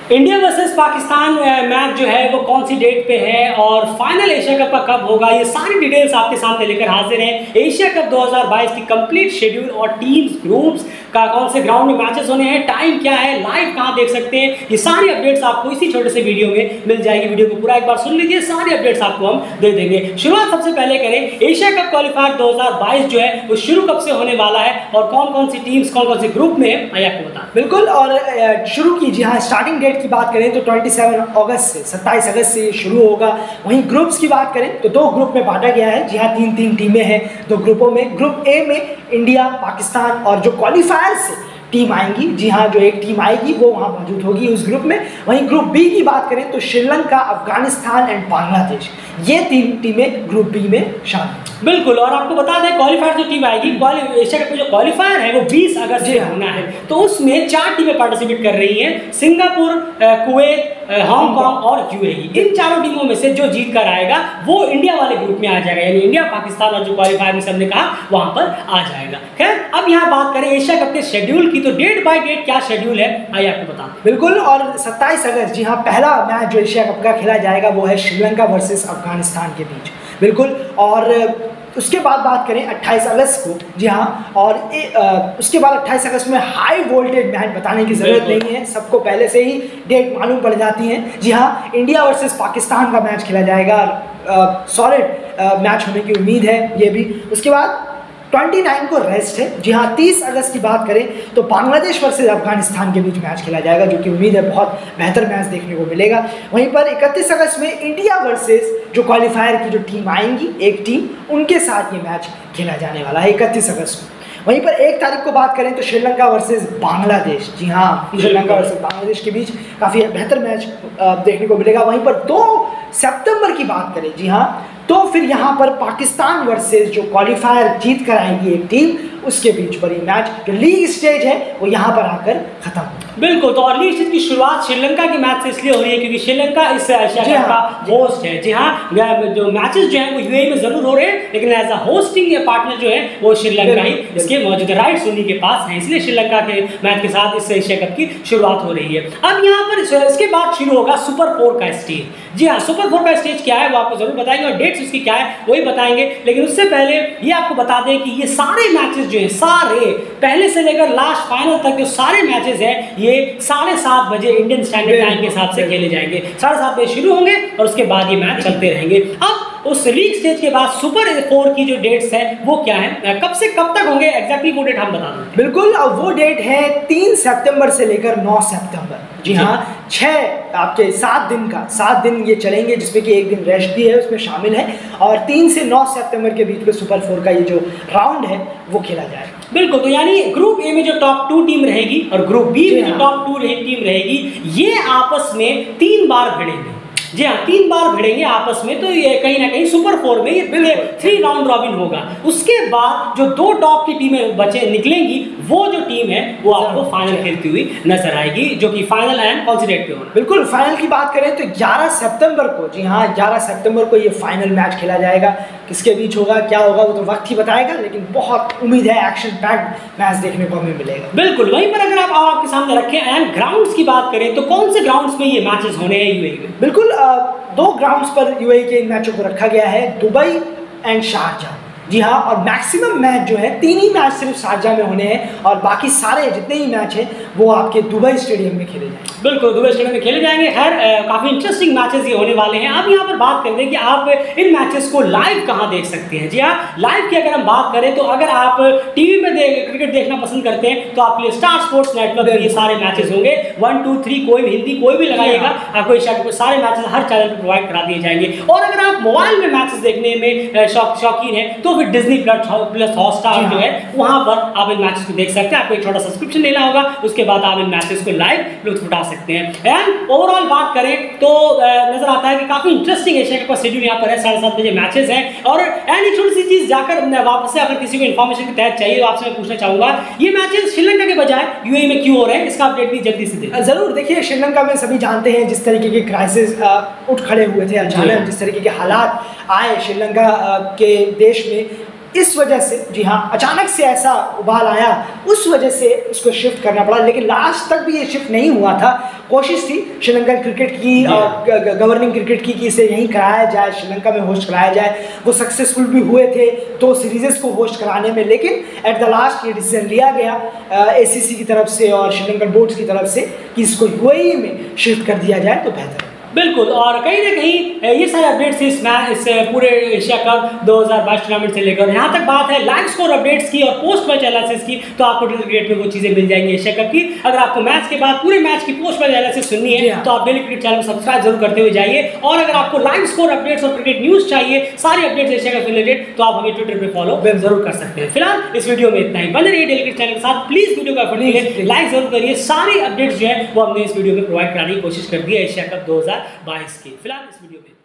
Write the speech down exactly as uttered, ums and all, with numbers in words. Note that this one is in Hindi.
इंडिया वर्सेस पाकिस्तान मैच जो है वो कौन सी डेट पे है और फाइनल एशिया कप का कब होगा, ये सारी डिटेल्स आपके सामने लेकर हाजिर हैं। एशिया कप दो हज़ार बाईस की कंप्लीट शेड्यूल और टीम्स ग्रुप्स का कौन से ग्राउंड में मैचेस होने हैं, टाइम क्या है, लाइव कहाँ देख सकते हैं, ये सारी अपडेट्स आपको इसी छोटे से वीडियो में मिल जाएगी। वीडियो को पूरा एक बार सुन लीजिए, सारी अपडेट्स आपको हम दे देंगे। शुरुआत सबसे पहले करें, एशिया कप क्वालिफायर दो हज़ार बाईस जो है वो शुरू कब से होने वाला है और कौन कौन सी टीम्स कौन कौन से ग्रुप में है, मैं आपको बता। बिल्कुल, और शुरू कीजिए। हाँ, स्टार्टिंग डेट की बात करें तो सत्ताईस अगस्त से सत्ताईस अगस्त से शुरू होगा। वहीं ग्रुप्स की बात करें तो दो ग्रुप में बांटा गया है। जी हाँ, तीन तीन टीमें हैं दो ग्रुपों में। ग्रुप ए में इंडिया, पाकिस्तान और जो क्वालिफायर से टीम आएंगी, जी हाँ, जो एक टीम आएगी वो वहाँ मौजूद होगी उस ग्रुप में। वहीं ग्रुप बी की बात करें तो श्रीलंका, अफगानिस्तान एंड बांग्लादेश, ये तीन टीमें ग्रुप बी में शामिल। बिल्कुल, और आपको बता दें क्वालिफायर जो टीम आएगी, एशिया कप में जो क्वालिफायर है वो बीस अगस्त से होना है। तो उसमें चार टीमें पार्टिसिपेट कर रही हैं, सिंगापुर, कुवैत, हांगकांग और यूएई। इन चारों टीमों में से जो जीत कर आएगा वो इंडिया वाले ग्रुप में आ जाएगा, यानी इंडिया, पाकिस्तान और जो क्वालिफायर में हमने कहा वहां पर आ जाएगा। खैर, अब यहाँ बात करें एशिया कप के शेड्यूल की, तो डेट बाय डेट क्या शेड्यूल है आइए आपको बता। बिल्कुल, और सत्ताईस अगस्त, जी हाँ, पहला मैच जो एशिया कप का खेला जाएगा वो है श्रीलंका वर्सेस अफगानिस्तान के बीच। बिल्कुल, और उसके बाद बात करें अट्ठाईस अगस्त को, जी हाँ, और ए, आ, उसके बाद अट्ठाईस अगस्त में हाई वोल्टेज मैच बताने की ज़रूरत नहीं है, सबको पहले से ही डेट मालूम पड़ जाती है। जी हाँ, इंडिया वर्सेस पाकिस्तान का मैच खेला जाएगा, सॉलिड मैच होने की उम्मीद है ये भी। उसके बाद उनतीस को रेस्ट है। जी हाँ, तीस अगस्त की बात करें तो बांग्लादेश वर्सेस अफगानिस्तान के बीच मैच खेला जाएगा, जो कि उम्मीद है बहुत बेहतर मैच देखने को मिलेगा। वहीं पर इकतीस अगस्त में इंडिया वर्सेस जो क्वालिफायर की जो टीम आएंगी, एक टीम, उनके साथ ये मैच खेला जाने वाला है इकतीस अगस्त को। वहीं पर एक तारीख को बात करें तो श्रीलंका वर्सेस बांग्लादेश, जी हाँ, श्रीलंका वर्सेस बांग्लादेश के बीच काफ़ी बेहतर मैच देखने को मिलेगा। वहीं पर दो सितंबर की बात करें, जी हाँ, तो फिर यहाँ पर पाकिस्तान वर्सेस जो क्वालिफायर जीत कर आएगी एक टीम, उसके बीच पर ये मैच जो लीग स्टेज है वो यहाँ पर आकर खत्म होगा। बिल्कुल, तो और लीग स्टेज की शुरुआत श्रीलंका के मैच से इसलिए हो रही है क्योंकि श्रीलंका इस एशिया कप का होस्ट है। जी हाँ, जो मैचेस जो हैं वो यूएई में जरूर हो रहे हैं, लेकिन एज अ होस्टिंग पार्टनर जो है वो श्रीलंका ही इसके मौजूदा राइट्स उन्हीं के पास हैं, इसलिए श्रीलंका के मैच के साथ इस एशिया कप की शुरुआत हो रही है। अब यहाँ पर इसके बाद शुरू होगा सुपर फोर का स्टेज। जी हाँ, सुपर फोर का स्टेज क्या है वो आपको जरूर बताएंगे और डेट्स उसकी क्या है वही बताएंगे, लेकिन उससे पहले ये आपको बता दें कि ये सारे मैचेस जो हैं, सारे पहले से लेकर लास्ट फाइनल तक जो सारे मैचेस हैं ये साढ़े सात बजे इंडियन स्टैंडर्ड टाइम के हिसाब से खेले जाएंगे। साढ़े सात बजे शुरू होंगे और उसके बाद ये मैच चलते रहेंगे। अब उस लीग स्टेज के बाद सुपर फोर की जो डेट्स है वो क्या है, कब से कब तक होंगे, एग्जैक्टली वो डेट हम बता दें। बिल्कुल, अब वो डेट है तीन सितंबर से लेकर नौ सितंबर। जी हाँ, छः आपके सात दिन का सात दिन ये चलेंगे, जिसमें कि एक दिन रेस्ट भी है उसमें शामिल है, और तीन से नौ सितंबर के बीच में सुपर फोर का ये जो राउंड है वो खेला जाएगा। बिल्कुल, तो यानी ग्रुप ए में जो टॉप टू टीम रहेगी और ग्रुप बी में जो टॉप टू टीम रहेगी, ये आपस में तीन बार भिड़ेंगे। जी हाँ, तीन बार भिड़ेंगे आपस में, तो ये कहीं ना कहीं सुपर फोर में ये थ्री राउंड रॉबिन होगा। उसके बाद जो दो टॉप की टीमें बचे निकलेंगी, वो जो टीम है वो आपको फाइनल खेलती हुई नजर आएगी, जो कि फाइनल एंड कौन सी डेट पे होगा। बिल्कुल, फाइनल की बात करें तो ग्यारह सितंबर को, जी हाँ, ग्यारह सितंबर को ये फाइनल मैच खेला जाएगा। किसके बीच होगा, क्या होगा, वो तो वक्त ही बताएगा, लेकिन बहुत उम्मीद है एक्शन पैक्ड मैच देखने को हमें मिलेगा। बिल्कुल, वहीं पर अगर आप आपके सामने रखें एंड ग्राउंड्स की बात करें तो कौन से ग्राउंड्स में ये मैचेस होने हैं यूएई में। बिल्कुल, दो ग्राउंड्स पर यूएई के इन मैचों को रखा गया है, दुबई एंड शारजा। जी हाँ, और मैक्सिमम मैच जो है तीन ही मैच सिर्फ शारजा में होने हैं और बाकी सारे जितने ही मैच हैं वो आपके दुबई स्टेडियम में खेले जाएंगे। बिल्कुल, दुबई स्टेडियम में खेले जाएंगे। खैर, काफ़ी इंटरेस्टिंग मैचेस ये होने वाले हैं। अब यहाँ पर बात करते हैं कि आप इन मैचेस को लाइव कहाँ देख सकते हैं। जी हाँ, लाइव की अगर हम बात करें तो अगर आप टीवी में दे, क्रिकेट देखना पसंद करते हैं तो आपके लिए स्टार स्पोर्ट्स नेटवर्क में ये सारे मैचेस होंगे। वन टू थ्री कोई भी, हिंदी कोई भी लगाइएगा, आपको एशिया कप के सारे मैचेस हर चैनल पर प्रोवाइड करा दिए जाएंगे। और अगर आप मोबाइल में मैचेस देखने में शौकीन है तो फिर डिज्नी प्लस प्लस हॉटस्टार जो है वहां पर आप इन मैचेस को देख सकते हैं। आपको एक छोटा सब्सक्रिप्शन लेना होगा, उसके बाद आप इन मैचेस को लाइव लुत्फ उठा सकते हैं। एंड ओवरऑल बात करें तो नजर आता है कि काफी इंटरेस्टिंग एशिया कप का शेड्यूल यहाँ पर है। साढ़े सात बजे मैचेस हैं और एंड एक छोटी सी चीज जाकर वापस से अगर किसी को इन्फॉर्मेशन के तहत चाहिए तो आपसे मैं पूछना चाहूंगा, ये मैचेस श्रीलंका के बजाय यूएई में क्यों हो रहे हैं, इसका अपडेट भी जल्दी से दें। जरूर, देखिए, श्रीलंका में सभी जानते हैं जिस तरीके के क्राइसिस उठ खड़े हुए थे अचानक, जिस तरीके के हालात आए श्रीलंका के देश में, इस वजह से, जी हाँ, अचानक से ऐसा उबाल आया, उस वजह से उसको शिफ्ट करना पड़ा। लेकिन लास्ट तक भी ये शिफ्ट नहीं हुआ था। कोशिश थी श्रीलंकन क्रिकेट की और गवर्निंग क्रिकेट की कि इसे यहीं कराया जाए, श्रीलंका में होस्ट कराया जाए। वो सक्सेसफुल भी हुए थे दो सीरीज़ को होस्ट कराने में, लेकिन एट द लास्ट ये डिसीजन लिया गया एसीसी की तरफ से और श्रीलंकन बोर्ड्स की तरफ से कि इसको यूएई में शिफ्ट कर दिया जाए तो बेहतर है। बिल्कुल, और कहीं ना कहीं ये सारे अपडेट्स इस मैच इस पूरे एशिया कप दो हज़ार बाईस टूर्नामेंट से लेकर यहाँ तक बात है लाइव स्कोर अपडेट्स की और पोस्ट मैच एनालिसिस की, तो आपको डेली क्रिकेट में वो चीज़ें मिल जाएंगी एशिया कप की। अगर आपको मैच के बाद पूरे मैच की पोस्ट मैच एनालिसिस सुननी है तो आप डेली क्रिकेट चैनल को सब्सक्राइब जरूर करते हुए जाइए। और अगर आपको लाइव स्कोर अपडेट्स और क्रिकेट न्यूज़ चाहिए, सारी अपडेट्स एशिया कप से रिलेटेड, तो आप हमें ट्विटर पर फॉलो जरूर कर सकते हैं। फिलहाल इस वीडियो में इतना ही। बने रहिए डेली क्रिकेट चैनल के साथ। प्लीज़ वीडियो को एफर्ट कीजिए, लाइक जरूर करिए। सारी अपडेट्स जो है वो हमने इस वीडियो में प्रोवाइड कराने की कोशिश कर दी है एशिया कप दो हज़ार बाईस की। फिलहाल इस वीडियो में